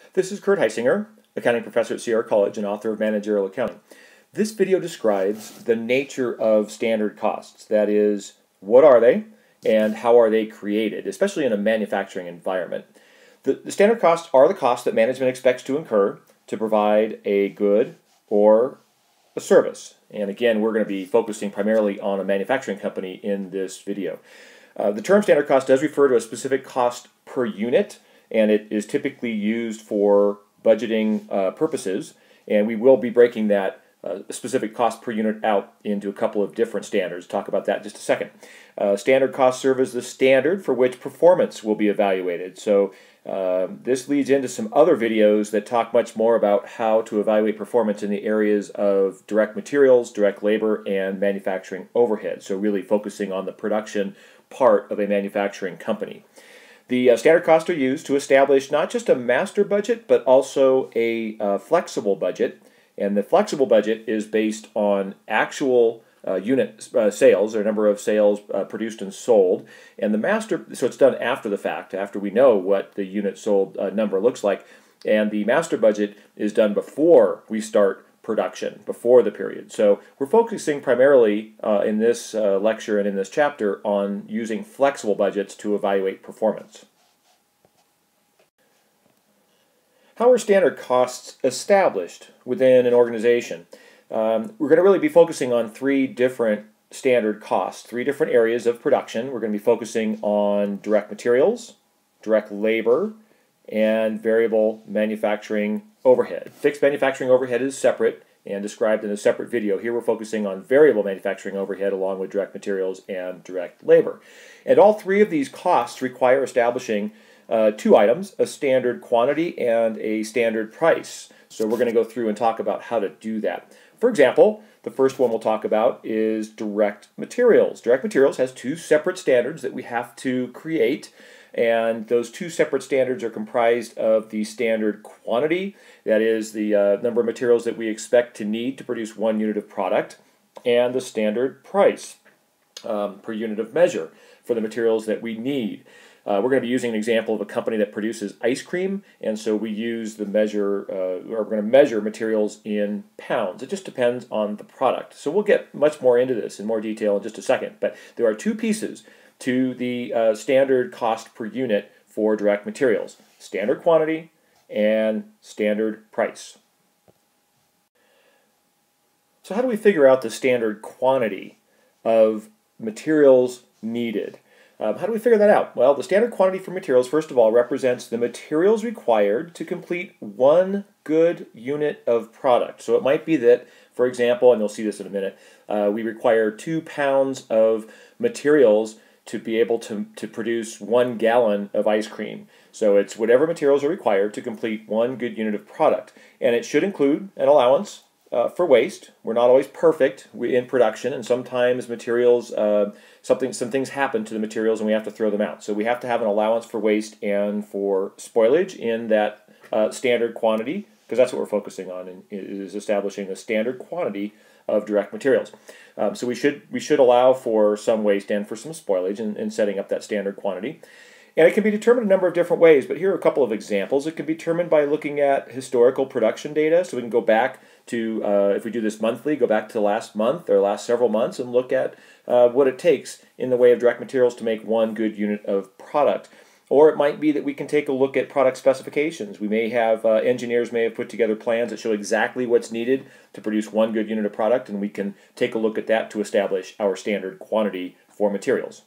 This is Kurt Heisinger, accounting professor at Sierra College and author of Managerial Accounting. This video describes the nature of standard costs. That is, what are they and how are they created, especially in a manufacturing environment. The standard costs are the costs that management expects to incur to provide a good or a service. And again, we're going to be focusing primarily on a manufacturing company in this video. The term standard cost does refer to a specific cost per unit, and it is typically used for budgeting purposes, and we will be breaking that specific cost per unit out into a couple of different standards. Talk about that in just a second. Standard costs serve as the standard for which performance will be evaluated. So this leads into some other videos that talk much more about how to evaluate performance in the areas of direct materials, direct labor, and manufacturing overhead. So really focusing on the production part of a manufacturing company. The standard costs are used to establish not just a master budget, but also a flexible budget. And the flexible budget is based on actual unit sales, or number of sales produced and sold. And the master, so it's done after the fact, after we know what the unit sold number looks like. And the master budget is done before we start production, before the period. So we're focusing primarily in this lecture and in this chapter on using flexible budgets to evaluate performance. How are standard costs established within an organization? We're going to really be focusing on three different standard costs, three different areas of production. We're going to be focusing on direct materials, direct labor, and variable manufacturing overhead. Fixed manufacturing overhead is separate and described in a separate video. Here we're focusing on variable manufacturing overhead along with direct materials and direct labor. And all three of these costs require establishing two items, a standard quantity and a standard price. So we're going to go through and talk about how to do that. For example, the first one we'll talk about is direct materials. Direct materials has two separate standards that we have to create, and those two separate standards are comprised of the standard quantity, that is the number of materials that we expect to need to produce 1 unit of product, and the standard price per unit of measure for the materials that we need. We're going to be using an example of a company that produces ice cream, and so we use the measure, or we're going to measure materials in pounds. It just depends on the product. So we'll get much more into this in more detail in just a second, but there are two pieces to the standard cost per unit for direct materials: standard quantity and standard price. So how do we figure out the standard quantity of materials needed? How do we figure that out? Well, the standard quantity for materials, first of all, represents the materials required to complete 1 good unit of product. So it might be that, for example, and you'll see this in a minute, we require 2 pounds of materials to be able to produce 1 gallon of ice cream. So it's whatever materials are required to complete 1 good unit of product. And it should include an allowance for waste. We're not always perfect in production, and sometimes materials, some things happen to the materials and we have to throw them out. So we have to have an allowance for waste and for spoilage in that standard quantity, because that's what we're focusing on, is establishing a standard quantity of direct materials. So we should allow for some waste and for some spoilage in setting up that standard quantity. And it can be determined a number of different ways, but here are a couple of examples. It can be determined by looking at historical production data. So we can go back to, if we do this monthly, go back to the last month or last several months and look at what it takes in the way of direct materials to make 1 good unit of product. Or it might be that we can take a look at product specifications. We may have, engineers may have put together plans that show exactly what's needed to produce 1 good unit of product, and we can take a look at that to establish our standard quantity for materials.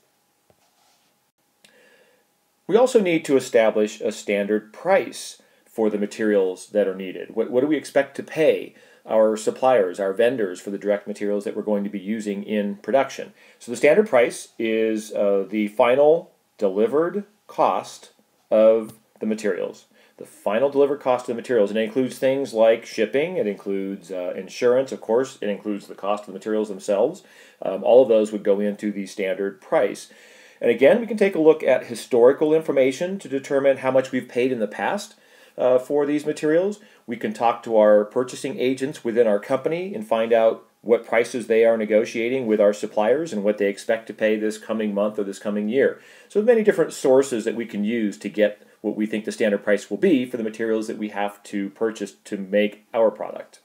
We also need to establish a standard price for the materials that are needed. What do we expect to pay our suppliers, our vendors, for the direct materials that we're going to be using in production? So the standard price is the final delivered cost of the materials. The final delivered cost of the materials, and it includes things like shipping, it includes insurance, of course, it includes the cost of the materials themselves. All of those would go into the standard price. And again, we can take a look at historical information to determine how much we've paid in the past for these materials. We can talk to our purchasing agents within our company and find out what prices they are negotiating with our suppliers and what they expect to pay this coming month or this coming year. So many different sources that we can use to get what we think the standard price will be for the materials that we have to purchase to make our product.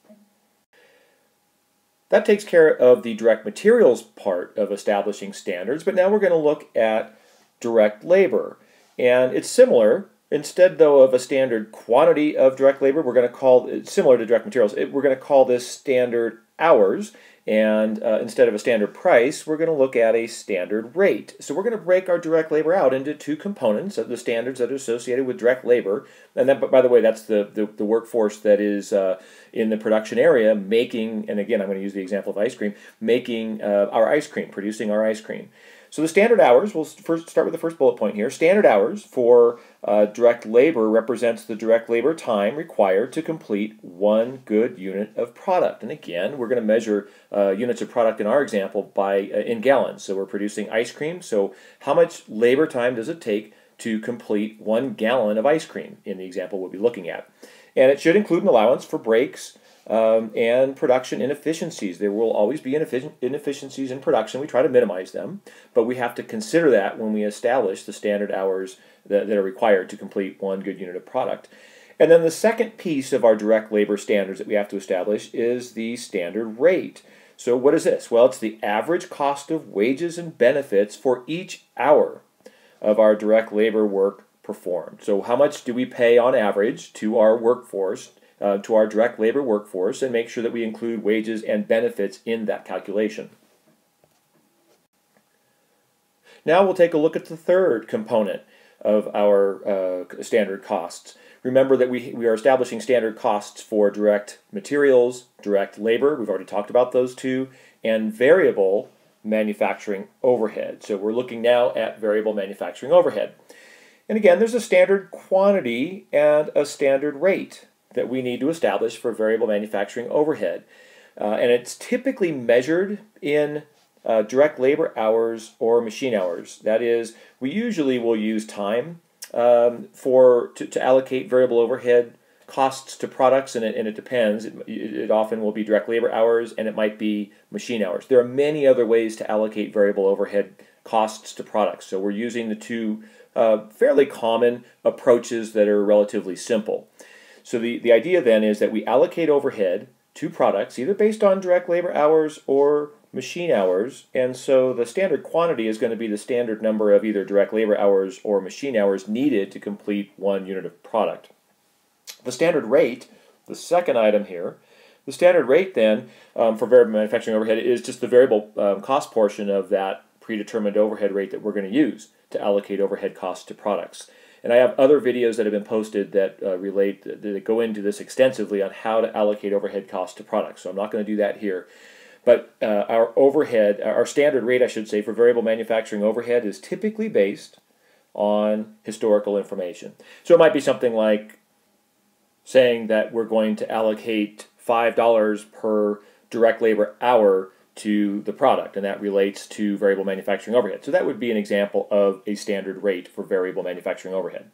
That takes care of the direct materials part of establishing standards, but now we're going to look at direct labor. And it's similar. Instead, though, of a standard quantity of direct labor, we're going to call it similar to direct materials. We're going to call this standard hours. And instead of a standard price, we're going to look at a standard rate. So we're going to break our direct labor out into two components of the standards that are associated with direct labor. And then, by the way, that's the workforce that is in the production area making, and again, I'm going to use the example of ice cream, making our ice cream, producing our ice cream. So the standard hours, we'll first start with the first bullet point here. Standard hours for direct labor represents the direct labor time required to complete one good unit of product. And again, we're going to measure units of product in our example by in gallons. So we're producing ice cream. So how much labor time does it take to complete 1 gallon of ice cream in the example we'll be looking at? And it should include an allowance for breaks and production inefficiencies. There will always be inefficiencies in production. We try to minimize them, but we have to consider that when we establish the standard hours that are required to complete 1 good unit of product. And then the second piece of our direct labor standards that we have to establish is the standard rate. So what is this? Well, it's the average cost of wages and benefits for each hour of our direct labor work performed. So how much do we pay on average to our workforce, to our direct labor workforce, and make sure that we include wages and benefits in that calculation. Now we'll take a look at the third component of our standard costs. Remember that we are establishing standard costs for direct materials, direct labor, we've already talked about those two, and variable manufacturing overhead. So we're looking now at variable manufacturing overhead. And again, there's a standard quantity and a standard rate that we need to establish for variable manufacturing overhead. And it's typically measured in direct labor hours or machine hours. That is, we usually will use time to allocate variable overhead costs to products, and it depends. It often will be direct labor hours, and it might be machine hours. There are many other ways to allocate variable overhead costs to products. So we're using the two fairly common approaches that are relatively simple. So the idea then is that we allocate overhead to products either based on direct labor hours or machine hours, and so the standard quantity is going to be the standard number of either direct labor hours or machine hours needed to complete 1 unit of product. The standard rate, the second item here, the standard rate then for variable manufacturing overhead is just the variable cost portion of that predetermined overhead rate that we're going to use to allocate overhead costs to products. And I have other videos that have been posted that that go into this extensively on how to allocate overhead costs to products. So I'm not going to do that here. But our standard rate, I should say, for variable manufacturing overhead is typically based on historical information. So it might be something like saying that we're going to allocate $5 per direct labor hour to the product, and that relates to variable manufacturing overhead. So that would be an example of a standard rate for variable manufacturing overhead.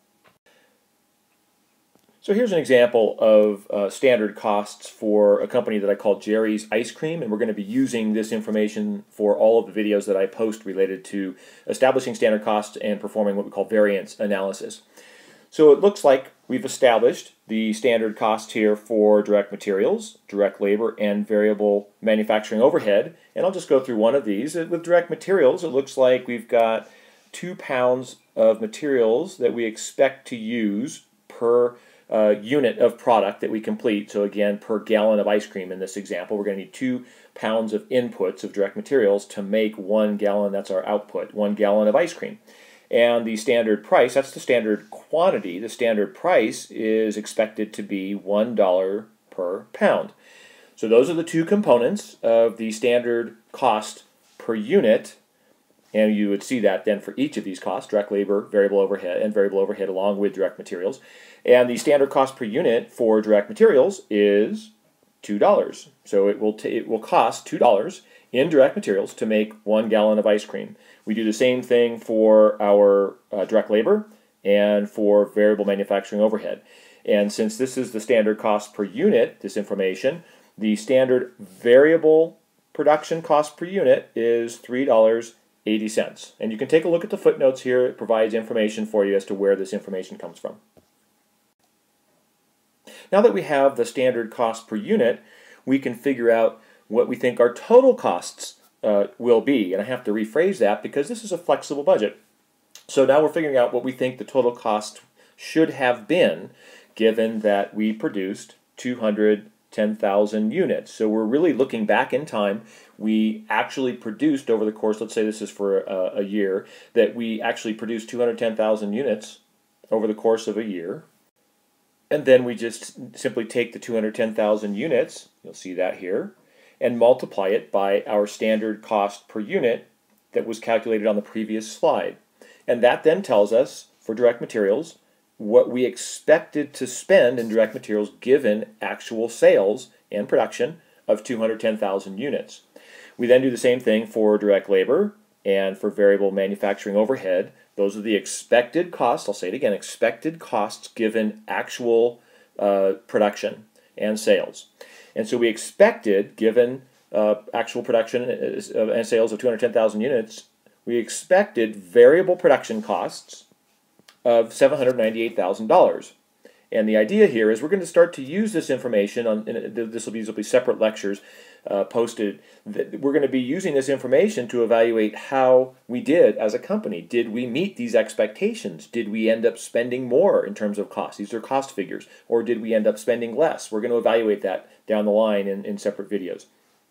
So here's an example of standard costs for a company that I call Jerry's Ice Cream, and we're going to be using this information for all of the videos that I post related to establishing standard costs and performing what we call variance analysis. So it looks like we've established the standard cost here for direct materials, direct labor, and variable manufacturing overhead. And I'll just go through one of these. With direct materials, it looks like we've got 2 pounds of materials that we expect to use per unit of product that we complete. So again, per gallon of ice cream in this example, we're going to need 2 pounds of inputs of direct materials to make 1 gallon, that's our output, 1 gallon of ice cream. And the standard price, that's the standard quantity, the standard price is expected to be $1 per pound. So those are the two components of the standard cost per unit, and you would see that then for each of these costs, direct labor, variable overhead along with direct materials. And the standard cost per unit for direct materials is $2. So it will cost $2 in direct materials to make 1 gallon of ice cream. We do the same thing for our direct labor and for variable manufacturing overhead. And since this is the standard cost per unit, this information, the standard variable production cost per unit is $3 80 cents. And you can take a look at the footnotes here. It provides information for you as to where this information comes from. Now that we have the standard cost per unit, we can figure out what we think our total costs will be. And I have to rephrase that because this is a flexible budget. So now we're figuring out what we think the total cost should have been, given that we produced 210,000 units. So we're really looking back in time. We actually produced over the course, let's say this is for a year, that we actually produced 210,000 units over the course of a year. And then we just simply take the 210,000 units, you'll see that here, and multiply it by our standard cost per unit that was calculated on the previous slide. And that then tells us, for direct materials, what we expected to spend in direct materials given actual sales and production of 210,000 units. We then do the same thing for direct labor and for variable manufacturing overhead. Those are the expected costs, I'll say it again, expected costs given actual production and sales. And so we expected, given actual production and sales of 210,000 units, we expected variable production costs of $798,000. And the idea here is we're going to start to use this information on, these will be separate lectures posted. We're going to be using this information to evaluate how we did as a company. Did we meet these expectations? Did we end up spending more in terms of cost? These are cost figures. Or did we end up spending less? We're going to evaluate that down the line in separate videos.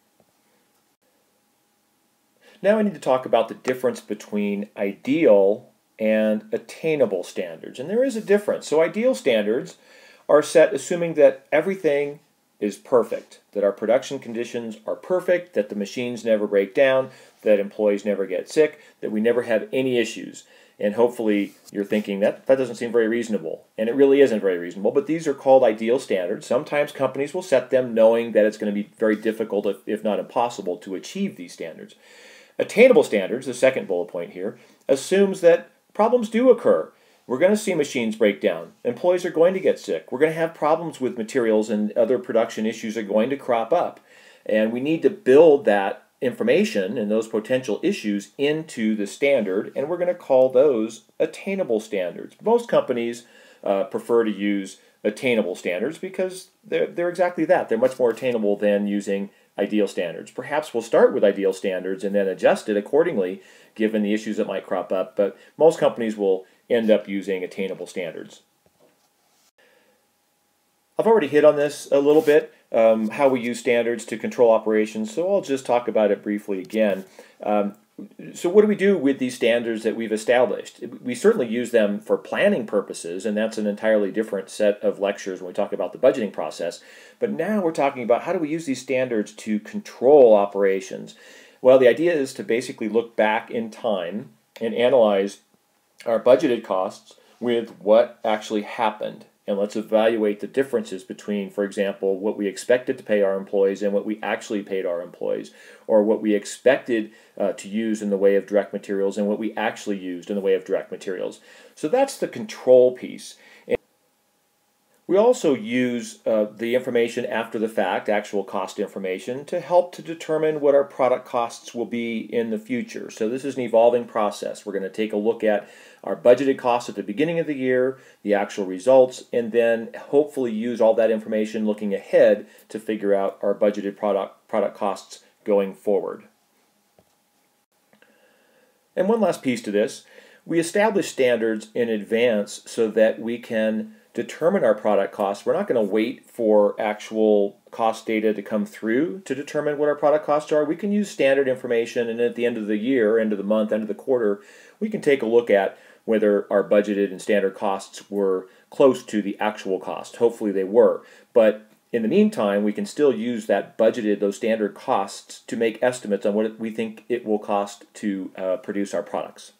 Now I need to talk about the difference between ideal and attainable standards. And there is a difference. So ideal standards are set assuming that everything is perfect, that our production conditions are perfect, that the machines never break down, that employees never get sick, that we never have any issues. And hopefully you're thinking that doesn't seem very reasonable. And it really isn't very reasonable, but these are called ideal standards. Sometimes companies will set them knowing that it's going to be very difficult, if not impossible, to achieve these standards. Attainable standards, the second bullet point here, assumes that problems do occur. We're going to see machines break down. Employees are going to get sick. We're going to have problems with materials, and other production issues are going to crop up. And we need to build that information and those potential issues into the standard, and we're going to call those attainable standards. Most companies prefer to use attainable standards because they're exactly that. They're much more attainable than using ideal standards. Perhaps we'll start with ideal standards and then adjust it accordingly given the issues that might crop up, but most companies will end up using attainable standards. I've already hit on this a little bit, how we use standards to control operations, so I'll just talk about it briefly again. So what do we do with these standards that we've established? We certainly use them for planning purposes, and that's an entirely different set of lectures when we talk about the budgeting process. But now we're talking about how do we use these standards to control operations? Well, the idea is to basically look back in time and analyze our budgeted costs with what actually happened. And let's evaluate the differences between, for example, what we expected to pay our employees and what we actually paid our employees, or what we expected to use in the way of direct materials and what we actually used in the way of direct materials. So that's the control piece. And we also use the information after the fact, actual cost information, to help to determine what our product costs will be in the future. So this is an evolving process. We're going to take a look at our budgeted costs at the beginning of the year, the actual results, and then hopefully use all that information looking ahead to figure out our budgeted product costs going forward. And one last piece to this, we establish standards in advance so that we can determine our product costs. We're not going to wait for actual cost data to come through to determine what our product costs are. We can use standard information, and at the end of the year, end of the month, end of the quarter, we can take a look at whether our budgeted and standard costs were close to the actual cost. Hopefully they were. But in the meantime, we can still use that budgeted, those standard costs, to make estimates on what we think it will cost to produce our products.